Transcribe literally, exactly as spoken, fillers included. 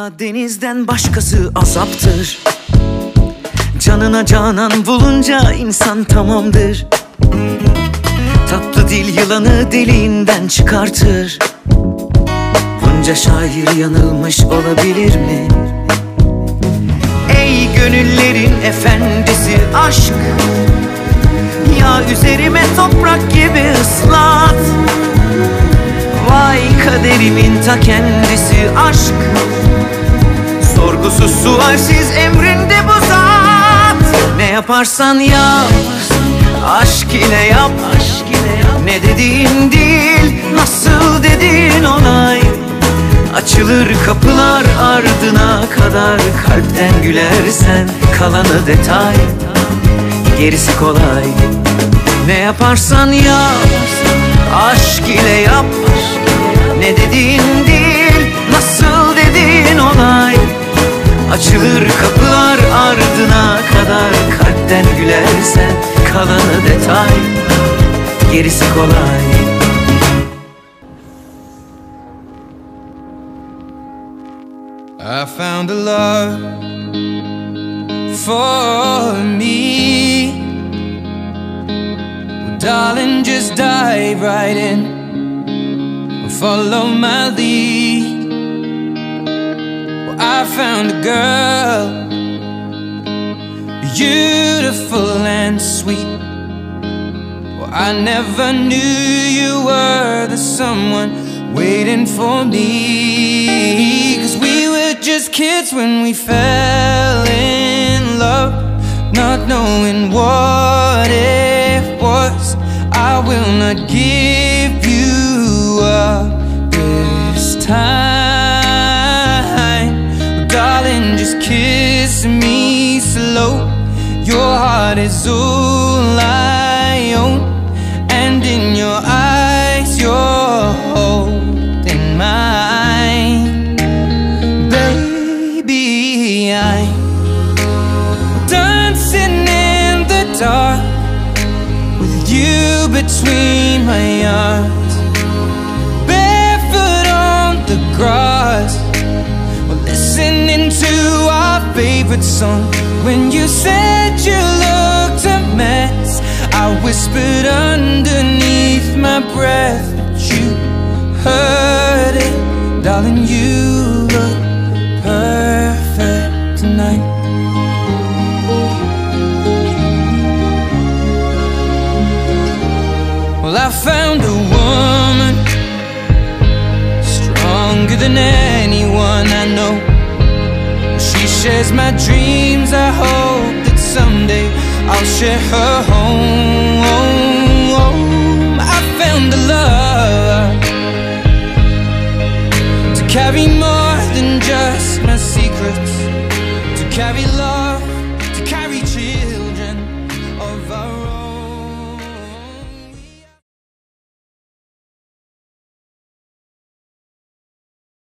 Dünya denizden başkası azaptır. Canına canan bulunca insan tamamdır. Tatlı dil yılanı deliğinden çıkartır. Bunca şair yanılmış olabilir mi? Ey gönüllerin efendisi aşk, ya üzerime toprak gibi ıslat. Vay kaderimin ta kendisi aşk, sorgusuz sualsiz emrinde bu zat. Ne yaparsan yap, aşk ile yap. Ne dediğin değil, nasıl dediğin olay. Açılır kapılar ardına kadar. Kalpten gülersen kalanı detay, gerisi kolay. Ne yaparsan yap, aşk ile yap. Ne dediğin değil, nasıl dediğin olay. Açılır kapılar ardına kadar. Kalpten gülersen kalanı detay, gerisi kolay. I found a love for me. Well, darling, just dive right in. Follow my lead. Well, I found a girl, beautiful and sweet. Well, I never knew you were the someone waiting for me. 'Cause we were just kids when we fell in love, not knowing what it was. I will not give you up this time. But darling, just kiss me slow. Your heart is all I own, and in your eyes you're holding mine. Baby, I'm dancing in the dark with you between my arms, barefoot on the grass. We're listening to our favorite song. When you said you looked a mess, I whispered underneath my breath, but you heard it. Darling, you look perfect tonight. Well, I found a woman stronger than anyone I know. She shares my dreams. I hope that someday I'll share her home. I found a love to carry more than just my secrets, to carry love.